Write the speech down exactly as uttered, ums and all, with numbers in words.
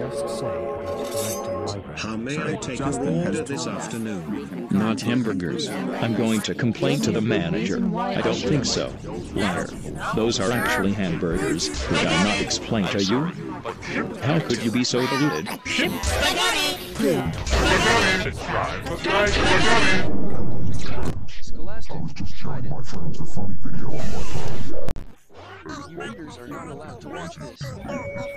just say about collecting migrants? How may I take your order this afternoon? Not hamburgers. I'm going to complain to the manager. I don't think so. Liar. Those are actually hamburgers. Did I not explain to you? How could you be so deluded? Scholastic, hide it. My friends a funny video on my phone. Your readers are not allowed to watch this.